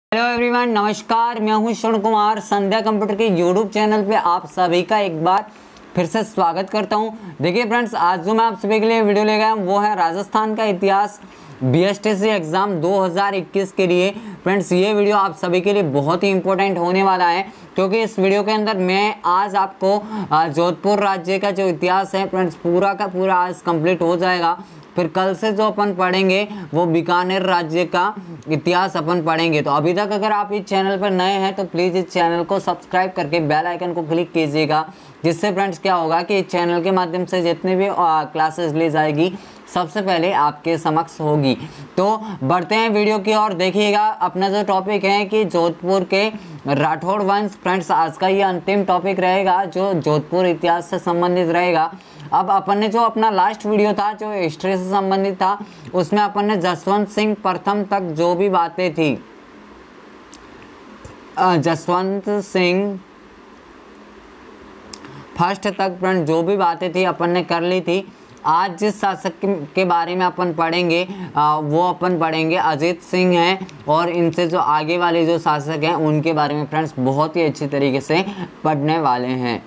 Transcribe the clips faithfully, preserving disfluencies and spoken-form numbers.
Hello everyone, नमस्कार। मैं हूं श्रवण कुमार। संध्या कंप्यूटर के यूट्यूब चैनल पे आप सभी का एक बार फिर से स्वागत करता हूं। देखिए फ्रेंड्स, आज जो मैं आप सभी के लिए वीडियो ले गया हूं वो है राजस्थान का इतिहास B S T C exam दो हज़ार इक्कीस के लिए। फ्रेंड्स, ये वीडियो आप सभी के लिए बहुत ही इंपॉर्टेंट होने वाला है, क्योंकि इस वीडियो के अंदर मैं आज आपको जोधपुर राज्य का जो इतिहास है फ्रेंड्स पूरा का पूरा आज कंप्लीट हो जाएगा। फिर कल से जो अपन पढ़ेंगे वो बीकानेर राज्य का इतिहास अपन पढ़ेंगे। तो अभी तक अगर आप इस चैनल पर नए हैं तो प्लीज़ इस चैनल को सब्सक्राइब करके बेल आइकन को क्लिक कीजिएगा, जिससे फ्रेंड्स क्या होगा कि इस चैनल के माध्यम से जितने भी क्लासेस ली जाएगी सबसे पहले आपके समक्ष होगी। तो बढ़ते हैं वीडियो की ओर। देखिएगा, अपना जो टॉपिक है कि जोधपुर के राठौड़ वंश। फ्रेंड्स, आज का ये अंतिम टॉपिक रहेगा जो जोधपुर इतिहास से संबंधित रहेगा। अब अपन ने जो अपना लास्ट वीडियो था जो हिस्ट्री से संबंधित था, उसमें अपन ने जसवंत सिंह प्रथम तक जो भी बातें थी, जसवंत सिंह फर्स्ट तक फ्रेंड जो भी बातें थी अपन ने कर ली थी। आज जिस शासक के बारे में अपन पढ़ेंगे आ, वो अपन पढ़ेंगे अजीत सिंह हैं, और इनसे जो आगे वाले जो शासक हैं उनके बारे में फ्रेंड्स बहुत ही अच्छी तरीके से पढ़ने वाले हैं।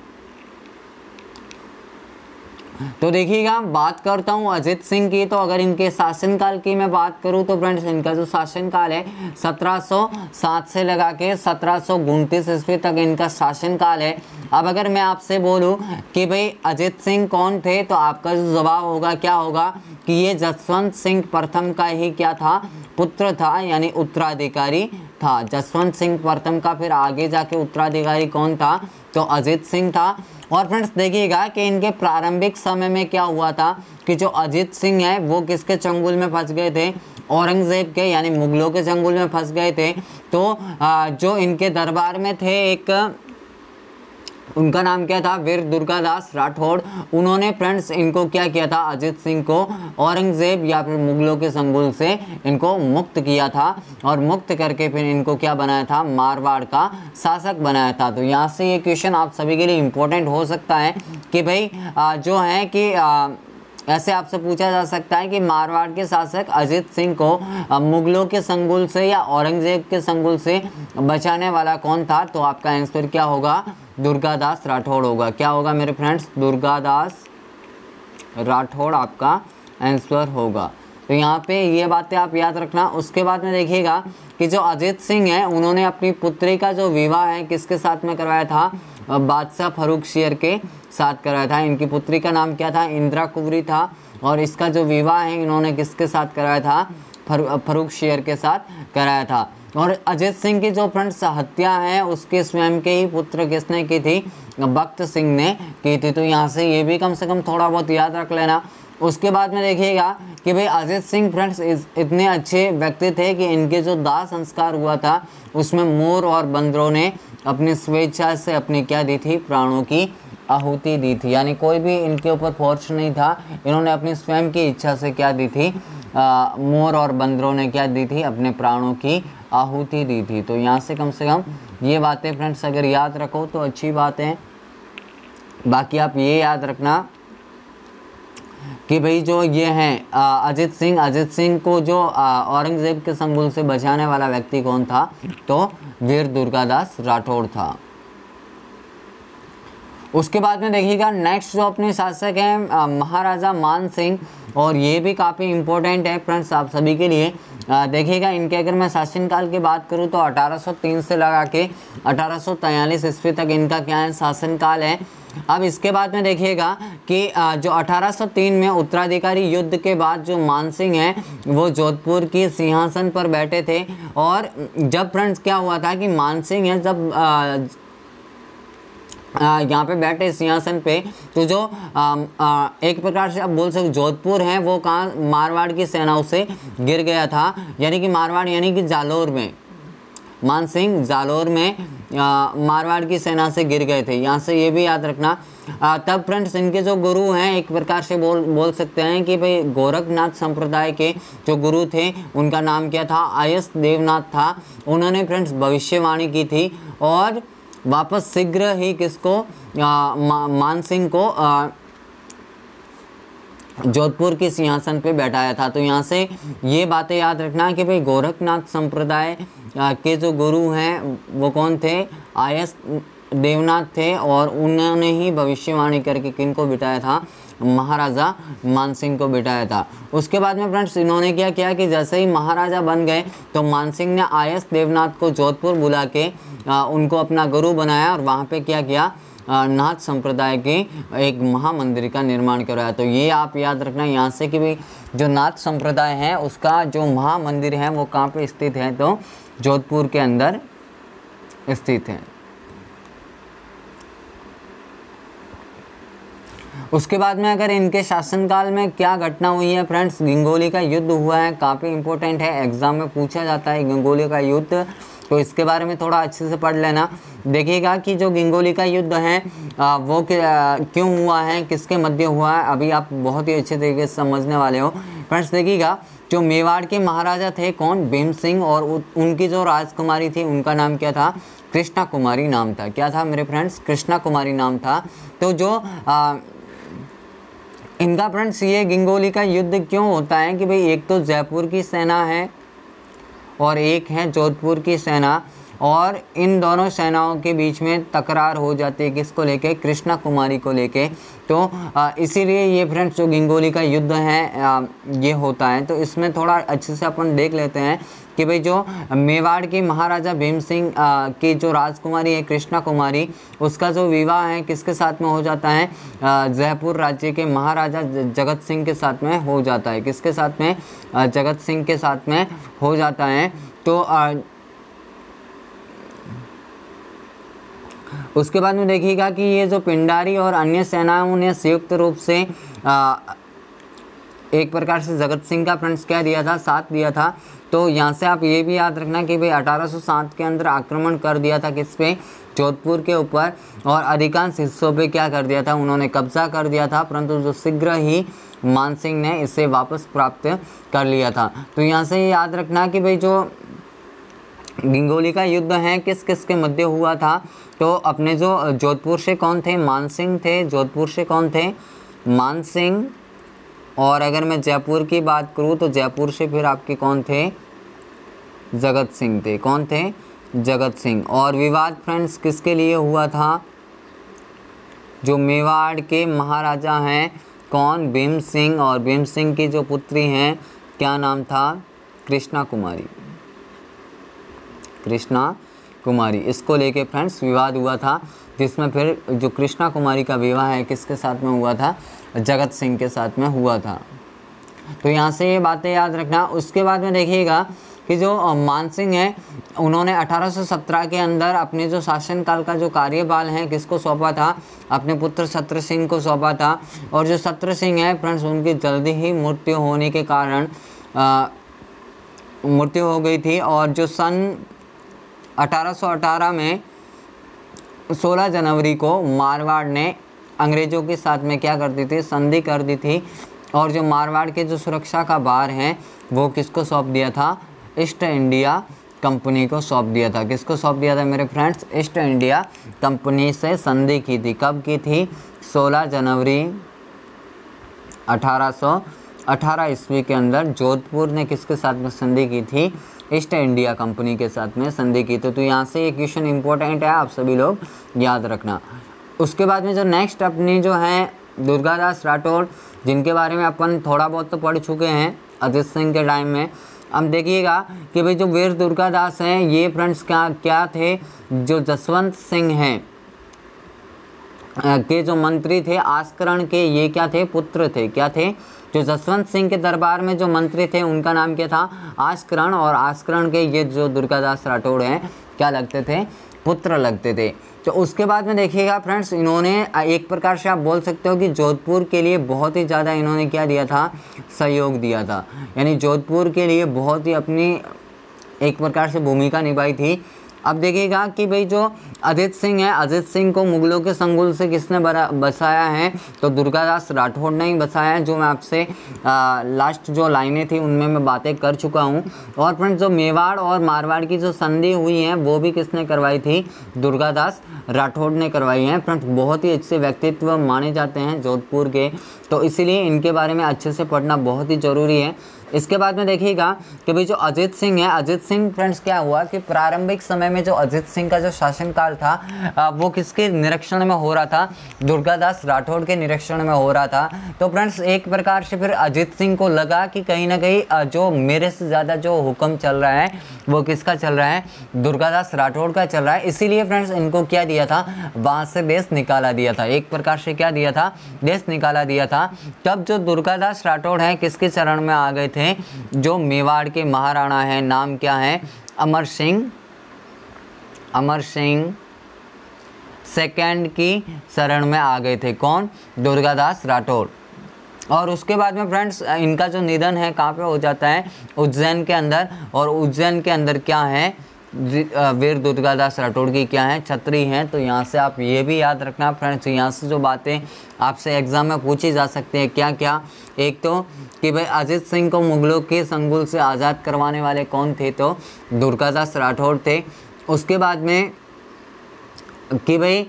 तो देखिएगा, बात करता हूँ अजीत सिंह की। तो अगर इनके शासनकाल की मैं बात करूँ तो फ्रेंड्स इनका जो शासनकाल है सत्रह सौ सात से लगा के सत्रह सौ उनतीस ईस्वी तक इनका शासनकाल है। अब अगर मैं आपसे बोलूँ कि भाई अजीत सिंह कौन थे, तो आपका जो जवाब होगा क्या होगा कि ये जसवंत सिंह प्रथम का ही क्या था, पुत्र था, यानी उत्तराधिकारी था। जसवंत सिंह प्रथम का फिर आगे जाके उत्तराधिकारी कौन था, तो अजीत सिंह था। और फ्रेंड्स देखिएगा कि इनके प्रारंभिक समय में क्या हुआ था कि जो अजीत सिंह है वो किसके चंगुल में फंस गए थे, औरंगजेब के यानी मुगलों के चंगुल में फंस गए थे। तो जो इनके दरबार में थे एक, उनका नाम क्या था, वीर दुर्गादास राठौड़। उन्होंने फ्रेंड्स इनको क्या किया था, अजीत सिंह को औरंगजेब या फिर मुगलों के संगुल से इनको मुक्त किया था, और मुक्त करके फिर इनको क्या बनाया था, मारवाड़ का शासक बनाया था। तो यहाँ से ये क्वेश्चन आप सभी के लिए इम्पोर्टेंट हो सकता है कि भाई आ, जो है कि आ, ऐसे आपसे पूछा जा सकता है कि मारवाड़ के शासक अजीत सिंह को मुगलों के संगुल से या औरंगजेब के संगुल से बचाने वाला कौन था। तो आपका आंसर क्या होगा, दुर्गादास राठौड़ होगा। क्या होगा मेरे फ्रेंड्स, दुर्गादास राठौड़ आपका आंसर होगा। तो यहाँ पे ये बातें आप याद रखना। उसके बाद में देखिएगा कि जो अजीत सिंह है उन्होंने अपनी पुत्री का जो विवाह है किसके साथ में करवाया था, बादशाह फर्रुख शेर के साथ कराया था। इनकी पुत्री का नाम क्या था, इंदिरा कुंवरी था, और इसका जो विवाह है इन्होंने किसके साथ कराया था, फर्रुख शेर के साथ कराया था। और अजीत सिंह की जो फ्रेंड्स हत्या है उसके स्वयं के ही पुत्र किसने की थी, बख्त सिंह ने की थी। तो यहाँ से ये भी कम से कम थोड़ा बहुत याद रख लेना। उसके बाद में देखिएगा कि भाई अजीत सिंह फ्रेंड्स इतने अच्छे व्यक्ति थे कि इनके जो दाह संस्कार हुआ था उसमें मोर और बंदरों ने अपनी स्वेच्छा से अपनी क्या दी थी, प्राणों की आहुति दी थी। यानी कोई भी इनके ऊपर फोर्स नहीं था, इन्होंने अपनी स्वयं की इच्छा से क्या दी थी, आ, मोर और बंदरों ने क्या दी थी, अपने प्राणों की आहुति दी थी। तो यहाँ से कम से कम ये बातें फ्रेंड्स अगर याद रखो तो अच्छी बात है। बाकी आप ये याद रखना कि भाई जो ये हैं अजीत सिंह, अजीत सिंह को जो औरंगजेब के संगुल से बचाने वाला व्यक्ति कौन था, तो वीर दुर्गादास राठौड़ था। उसके बाद में देखिएगा नेक्स्ट जो अपने शासक हैं महाराजा मान सिंह, और ये भी काफ़ी इम्पोर्टेंट है फ्रेंड्स आप सभी के लिए। देखिएगा इनके अगर मैं शासनकाल की बात करूँ तो अठारह सौ तीन से लगा के अठारह सौ तैंतालीस ईस्वी तक इनका क्या है, शासनकाल है। अब इसके बाद में देखिएगा कि जो अठारह सौ तीन में उत्तराधिकारी युद्ध के बाद जो मान सिंह हैं वो जोधपुर की सिंहासन पर बैठे थे। और जब फ्रेंड्स क्या हुआ था कि मान सिंह है जब आ, यहाँ पे बैठे सिंहासन पे, तो जो आ, आ, एक प्रकार से आप बोल सकते जोधपुर है वो कहाँ, मारवाड़ की सेनाओं से गिर गया था। यानी कि मारवाड़ यानी कि जालोर में, मान सिंह जालोर में आ, मारवाड़ की सेना से गिर गए थे। यहाँ से ये भी याद रखना। आ, तब फ्रेंड्स इनके जो गुरु हैं एक प्रकार से बोल बोल सकते हैं कि भाई गोरखनाथ संप्रदाय के जो गुरु थे उनका नाम क्या था, आयस देवनाथ था। उन्होंने फ्रेंड्स भविष्यवाणी की थी और वापस शीघ्र ही किसको, मा, मान सिंह को आ, जोधपुर के सिंहासन पे बैठाया था। तो यहाँ से ये बातें याद रखना कि भाई गोरखनाथ संप्रदाय के जो गुरु हैं वो कौन थे, आयस देवनाथ थे, और उन्होंने ही भविष्यवाणी करके किन को बिठाया था, महाराजा मानसिंह को बिठाया था। उसके बाद में फ्रेंड्स इन्होंने क्या किया कि जैसे ही महाराजा बन गए तो मानसिंह ने आयस देवनाथ को जोधपुर बुला के आ, उनको अपना गुरु बनाया और वहाँ पे क्या किया, नाथ संप्रदाय के एक महामंदिर का निर्माण करवाया। तो ये आप याद रखना यहाँ से कि भाई जो नाथ संप्रदाय है उसका जो महामंदिर है वो कहाँ पे स्थित है, तो जोधपुर के अंदर स्थित है। उसके बाद में अगर इनके शासनकाल में क्या घटना हुई है फ्रेंड्स, गंगोली का युद्ध हुआ है, काफ़ी इंपॉर्टेंट है, एग्जाम में पूछा जाता है गंगोली का युद्ध, तो इसके बारे में थोड़ा अच्छे से पढ़ लेना। देखिएगा कि जो गंगोली का युद्ध है आ, वो क्यों हुआ है, किसके मध्य हुआ है, अभी आप बहुत ही अच्छे तरीके से समझने वाले हो फ्रेंड्स। देखिएगा जो मेवाड़ के महाराजा थे कौन, भीम सिंह, और उनकी जो राजकुमारी थी उनका नाम क्या था, कृष्णा कुमारी नाम था। क्या था मेरे फ्रेंड्स, कृष्णा कुमारी नाम था। तो जो आ, इनका फ्रेंड्स ये गंगोली का युद्ध क्यों होता है कि भाई एक तो जयपुर की सेना है और एक है जोधपुर की सेना, और इन दोनों सेनाओं के बीच में तकरार हो जाती है, किसको लेके, कृष्णा कुमारी को लेके। तो इसीलिए ये फ्रेंड्स जो गंगोली का युद्ध है आ, ये होता है। तो इसमें थोड़ा अच्छे से अपन देख लेते हैं कि भाई जो मेवाड़ के महाराजा भीम सिंह की जो राजकुमारी है कृष्णा कुमारी, उसका जो विवाह है किसके साथ में हो जाता है, जयपुर राज्य के महाराजा जगत सिंह के साथ में हो जाता है। किसके साथ में, जगत सिंह के साथ में हो जाता है। तो आ, उसके बाद में देखिएगा कि ये जो पिंडारी और अन्य सेनाओं ने संयुक्त रूप से आ, एक प्रकार से जगत सिंह का फ्रेंड्स क्या दिया था, साथ दिया था। तो यहाँ से आप ये भी याद रखना कि भाई अठारह सौ सात के अंदर आक्रमण कर दिया था किस पे, जोधपुर के ऊपर, और अधिकांश हिस्सों पे क्या कर दिया था, उन्होंने कब्जा कर दिया था, परंतु जो शीघ्र ही मानसिंह ने इसे वापस प्राप्त कर लिया था। तो यहाँ से याद रखना कि भाई जो गंगोली का युद्ध है किस किस के मध्य हुआ था, तो अपने जो जोधपुर से कौन थे, मानसिंह थे, जोधपुर से कौन थे, मानसिंह, और अगर मैं जयपुर की बात करूँ तो जयपुर से फिर आपके कौन थे, जगत सिंह थे। कौन थे, जगत सिंह। और विवाद फ्रेंड्स किसके लिए हुआ था, जो मेवाड़ के महाराजा हैं कौन, भीम सिंह, और भीम सिंह की जो पुत्री हैं क्या नाम था, कृष्णा कुमारी, कृष्णा कुमारी। इसको लेके फ्रेंड्स विवाद हुआ था, जिसमें फिर जो कृष्णा कुमारी का विवाह है किसके साथ में हुआ था, जगत सिंह के साथ में हुआ था। तो यहाँ से ये बातें याद रखना। उसके बाद में देखिएगा कि जो मानसिंह है उन्होंने अठारह सौ सत्रह के अंदर अपने जो शासनकाल का जो कार्यभार है किसको सौंपा था, अपने पुत्र सत्र सिंह को सौंपा था। और जो सत्र सिंह है फ्रेंड्स उनकी जल्दी ही मृत्यु होने के कारण मृत्यु हो गई थी, और जो सन अठारह सौ अठारह में सोलह जनवरी को मारवाड़ ने अंग्रेज़ों के साथ में क्या कर दी थी, संधि कर दी थी, और जो मारवाड़ के जो सुरक्षा का भार है वो किसको सौंप दिया था, ईस्ट इंडिया कंपनी को सौंप दिया था। किसको सौंप दिया था मेरे फ्रेंड्स, ईस्ट इंडिया कंपनी से संधि की थी। कब की थी, सोलह जनवरी अठारह सौ अठारह ईस्वी के अंदर जोधपुर ने किसके साथ में संधि की थी, ईस्ट इंडिया कंपनी के साथ में संधि की थी। तो यहाँ से ये क्वेश्चन इंपॉर्टेंट है, आप सभी लोग याद रखना। उसके बाद में जो नेक्स्ट अपनी जो है दुर्गादास राठौड़, जिनके बारे में अपन थोड़ा बहुत तो पढ़ चुके हैं अजित सिंह के टाइम में। अब देखिएगा कि भाई जो वीर दुर्गादास हैं ये फ्रेंड्स क्या क्या थे, जो जसवंत सिंह हैं के जो मंत्री थे आस्करण के, ये क्या थे, पुत्र थे। क्या थे, जो जसवंत सिंह के दरबार में जो मंत्री थे उनका नाम क्या था, आस्करण, और आस्करण के ये जो दुर्गादास राठौड़ हैं क्या लगते थे, पुत्र लगते थे। तो उसके बाद में देखिएगा फ्रेंड्स इन्होंने एक प्रकार से आप बोल सकते हो कि जोधपुर के लिए बहुत ही ज़्यादा इन्होंने क्या दिया था, सहयोग दिया था। यानी जोधपुर के लिए बहुत ही अपनी एक प्रकार से भूमिका निभाई थी। अब देखिएगा कि भाई जो अजित सिंह है, अजित सिंह को मुगलों के संगुल से किसने बचाया है, तो दुर्गादास राठौड़ ने ही बचाया है। जो मैं आपसे लास्ट जो लाइनें थी उनमें मैं बातें कर चुका हूँ। और फ्रेंड्स जो मेवाड़ और मारवाड़ की जो संधि हुई है वो भी किसने करवाई थी, दुर्गादास राठौड़ ने करवाई है। फ्रेंड्स बहुत ही अच्छे व्यक्तित्व माने जाते हैं जोधपुर के, तो इसीलिए इनके बारे में अच्छे से पढ़ना बहुत ही ज़रूरी है। इसके बाद में देखिएगा कि भाई जो अजित सिंह है, अजित सिंह फ्रेंड्स क्या हुआ कि प्रारंभिक समय में जो अजित सिंह का जो शासनकाल था वो किसके निरीक्षण में हो रहा था, दुर्गादास राठौड़ के निरीक्षण में हो रहा था। तो फ्रेंड्स एक प्रकार से फिर अजित सिंह को लगा कि कहीं ना कहीं जो मेरे से ज़्यादा जो हुक्म चल रहा है वो किसका चल रहा है, दुर्गादास राठौड़ का चल रहा है। इसीलिए फ्रेंड्स इनको क्या दिया था, वहाँ से देश निकाला दिया था, एक प्रकार से क्या दिया था, देश निकाला दिया था। तब जो दुर्गादास राठौड़ है किसके चरण में आ गए थे, जो मेवाड़ के महाराणा है, नाम क्या है, अमर सिंह, अमर सिंह सेकंड की शरण में आ गए थे। कौन, दुर्गादास राठौड़। और उसके बाद में फ्रेंड्स इनका जो निधन है कहाँ पे हो जाता है, उज्जैन के अंदर। और उज्जैन के अंदर क्या है, वीर दुर्गादास राठौड़ की क्या है, छतरी हैं। तो यहाँ से आप ये भी याद रखना फ्रेंड्स, यहाँ से जो बातें आपसे एग्जाम में पूछी जा सकती हैं क्या क्या, एक तो कि भाई अजित सिंह को मुगलों के संगुल से आज़ाद करवाने वाले कौन थे, तो दुर्गादास राठौड़ थे। उसके बाद में कि भाई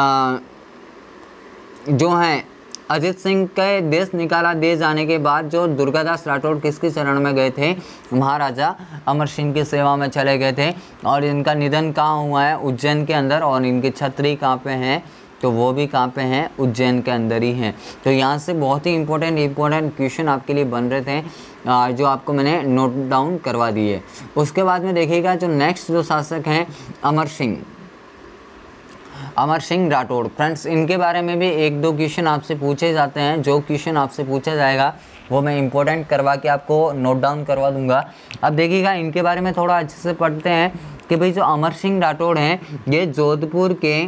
जो है अजित सिंह के देश निकाला दे जाने के बाद जो दुर्गादास राठौड़ किसके चरण में गए थे, महाराजा अमर सिंह की सेवा में चले गए थे। और इनका निधन कहाँ हुआ है, उज्जैन के अंदर। और इनकी छतरी कहाँ पे हैं, तो वो भी कहाँ पे हैं, उज्जैन के अंदर ही हैं। तो यहाँ से बहुत ही इंपॉर्टेंट इंपॉर्टेंट क्वेश्चन आपके लिए बन रहे थे, जो आपको मैंने नोट डाउन करवा दिए। उसके बाद में देखिएगा जो नेक्स्ट जो शासक हैं अमर सिंह, अमर सिंह राठौड़। फ्रेंड्स इनके बारे में भी एक दो क्वेश्चन आपसे पूछे जाते हैं। जो क्वेश्चन आपसे पूछा जाएगा वो मैं इंपॉर्टेंट करवा के आपको नोट डाउन करवा दूंगा। अब देखिएगा इनके बारे में थोड़ा अच्छे से पढ़ते हैं कि भाई जो अमर सिंह राठौड़ हैं ये जोधपुर के,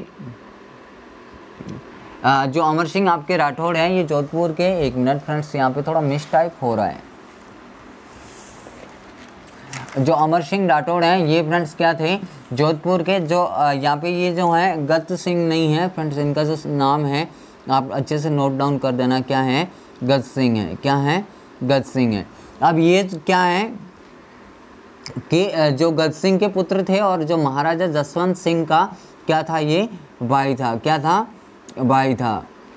जो अमर सिंह आपके राठौड़ हैं ये जोधपुर के, एक मिनट फ्रेंड्स यहाँ पे थोड़ा मिस टाइप हो रहा है। जो अमर सिंह राठौड़ हैं ये फ्रेंड्स क्या थे, जोधपुर के। जो यहाँ पे ये जो है गत सिंह नहीं है फ्रेंड्स, इनका जो नाम है आप अच्छे से नोट डाउन कर देना, क्या है, गत सिंह है, क्या है, गत सिंह है। अब ये क्या है कि जो गत सिंह के पुत्र थे और जो महाराजा जसवंत सिंह का क्या था, ये भाई था, क्या था, भाई था।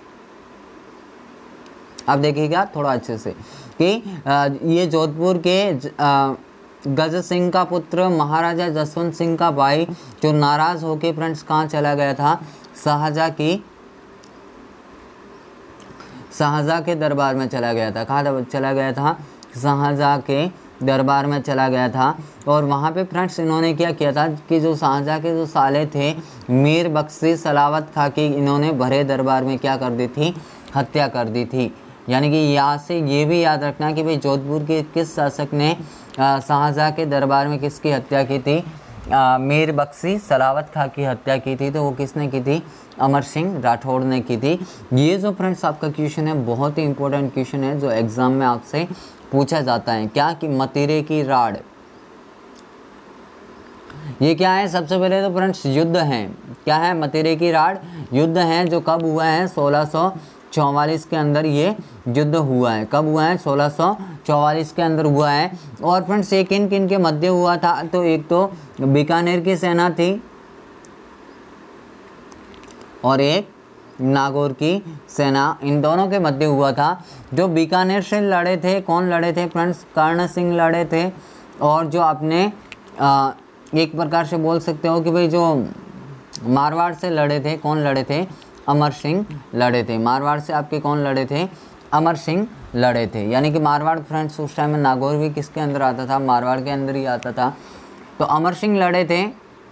अब देखिएगा थोड़ा अच्छे से कि ये जोधपुर के गज सिंह का पुत्र महाराजा जसवंत सिंह का भाई जो नाराज होके फ्रेंड्स कहाँ चला गया था, शाहजहाँ की, शाहजहाँ के दरबार में चला गया था। कहाँ चला गया था, शाहजहाँ के दरबार में चला गया था। और वहाँ पे फ्रेंड्स इन्होंने क्या किया था कि जो शाहजहाँ के जो साले थे मीर बख्शी सलावत खां की, इन्होंने भरे दरबार में क्या कर दी थी, हत्या कर दी थी। यानी कि यहाँ से ये भी याद रखना कि भाई जोधपुर के किस शासक ने शाहजहाँ के दरबार में किसकी हत्या की थी, आ, मीर बख्शी सलावत खां की हत्या की थी। तो वो किसने की थी, अमर सिंह राठौड़ ने की थी। ये जो फ्रेंड्स आपका क्वेश्चन है बहुत ही इंपॉर्टेंट क्वेश्चन है जो एग्जाम में आपसे पूछा जाता है। क्या कि मतीरे की राड़, ये क्या है, सबसे पहले तो फ्रेंड्स युद्ध है, क्या है, मतीरे की राड़ युद्ध है जो कब हुआ है, सोलह सौ चौवालीस के अंदर ये युद्ध हुआ है। कब हुआ है, सोलह सौ चौवालीस के अंदर हुआ है। और फ्रेंड्स ये किन किन के मध्य हुआ था, तो एक तो बीकानेर की सेना थी और एक नागौर की सेना, इन दोनों के मध्य हुआ था। जो बीकानेर से लड़े थे, कौन लड़े थे फ्रेंड्स, कर्ण सिंह लड़े थे। और जो आपने आ, एक प्रकार से बोल सकते हो कि भाई जो मारवाड़ से लड़े थे, कौन लड़े थे, अमर सिंह लड़े थे। मारवाड़ से आपके कौन लड़े थे, अमर सिंह लड़े थे। यानी कि मारवाड़ फ्रेंड्स उस टाइम में नागौर भी किसके अंदर आता था, मारवाड़ के अंदर ही आता था। तो अमर सिंह लड़े थे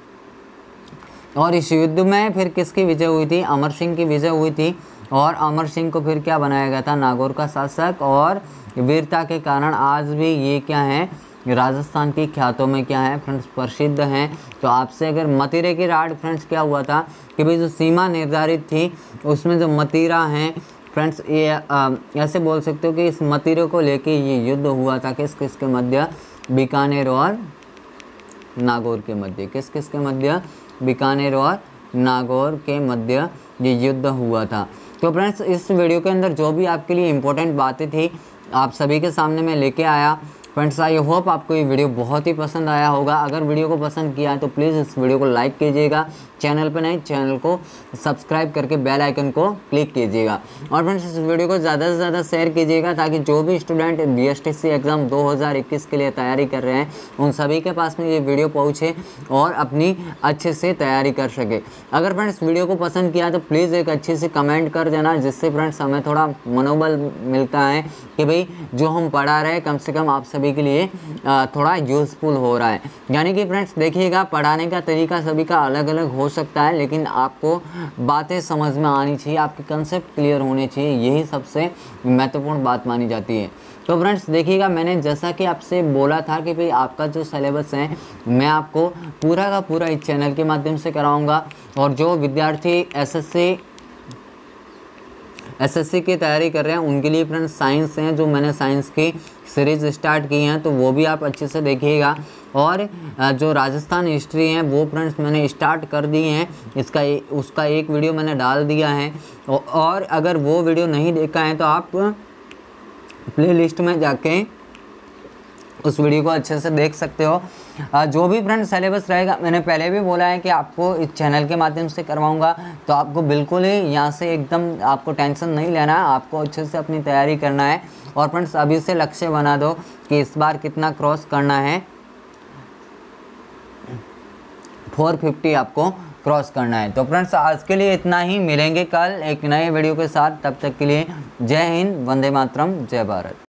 और इस युद्ध में फिर किसकी विजय हुई थी, अमर सिंह की विजय हुई थी। और अमर सिंह को फिर क्या बनाया गया था, नागौर का शासक। और वीरता के कारण आज भी ये क्या है, राजस्थान की ख्यातों में क्या है फ्रेंड्स, प्रसिद्ध हैं। तो आपसे अगर मतीरे की राड़ फ्रेंड्स क्या हुआ था कि भाई जो सीमा निर्धारित थी उसमें जो मतीरा हैं फ्रेंड्स, ये आ, ऐसे बोल सकते हो कि इस मतीरे को लेके ये युद्ध हुआ था किस किस के मध्य, बीकानेर और नागौर के मध्य। किस किस के मध्य? बीकानेर और नागौर के मध्य ये युद्ध हुआ था। तो फ्रेंड्स इस वीडियो के अंदर जो भी आपके लिए इम्पोर्टेंट बातें थी आप सभी के सामने मैं लेके आया। फ्रेंड्स आई होप आपको ये वीडियो बहुत ही पसंद आया होगा। अगर वीडियो को पसंद किया तो प्लीज़ इस वीडियो को लाइक कीजिएगा, चैनल पर नहीं चैनल को सब्सक्राइब करके बेल आइकन को क्लिक कीजिएगा। और फ्रेंड्स इस वीडियो को ज़्यादा से ज़्यादा शेयर कीजिएगा ताकि जो भी स्टूडेंट बीएसटीसी एग्ज़ाम दो हज़ार इक्कीस के लिए तैयारी कर रहे हैं उन सभी के पास में ये वीडियो पहुँचे और अपनी अच्छे से तैयारी कर सके। अगर फ्रेंड्स वीडियो को पसंद किया तो प्लीज़ एक अच्छी सी कमेंट कर देना, जिससे फ्रेंड्स हमें थोड़ा मनोबल मिलता है कि भाई जो हम पढ़ा रहे हैं कम से कम आप सभी के लिए थोड़ा यूज़फुल हो रहा है। यानी कि फ्रेंड्स देखिएगा पढ़ाने का तरीका सभी का अलग अलग हो सकता है, लेकिन आपको बातें समझ में आनी चाहिए, आपके कंसेप्ट क्लियर होने चाहिए, यही सबसे महत्वपूर्ण बात मानी जाती है। तो फ्रेंड्स देखिएगा मैंने जैसा कि आपसे बोला था कि भाई आपका जो सिलेबस है मैं आपको पूरा का पूरा इस चैनल के माध्यम से कराऊंगा। और जो विद्यार्थी एसएससी एसएससी की तैयारी कर रहे हैं उनके लिए फ्रेंड्स साइंस हैं, जो मैंने साइंस की सीरीज़ स्टार्ट की हैं तो वो भी आप अच्छे से देखिएगा। और जो राजस्थान हिस्ट्री हैं वो फ्रेंड्स मैंने स्टार्ट कर दी हैं, इसका ए, उसका एक वीडियो मैंने डाल दिया है। और अगर वो वीडियो नहीं देखा है तो आप प्लेलिस्ट में जाके उस वीडियो को अच्छे से देख सकते हो। जो भी फ्रेंड सिलेबस रहेगा मैंने पहले भी बोला है कि आपको इस चैनल के माध्यम से करवाऊंगा, तो आपको बिल्कुल ही यहाँ से एकदम आपको टेंशन नहीं लेना है, आपको अच्छे से अपनी तैयारी करना है। और फ्रेंड्स अभी से लक्ष्य बना दो कि इस बार कितना क्रॉस करना है, चार सौ पचास आपको क्रॉस करना है। तो फ्रेंड्स आज के लिए इतना ही, मिलेंगे कल एक नए वीडियो के साथ, तब तक के लिए जय हिंद, वंदे मातरम, जय भारत।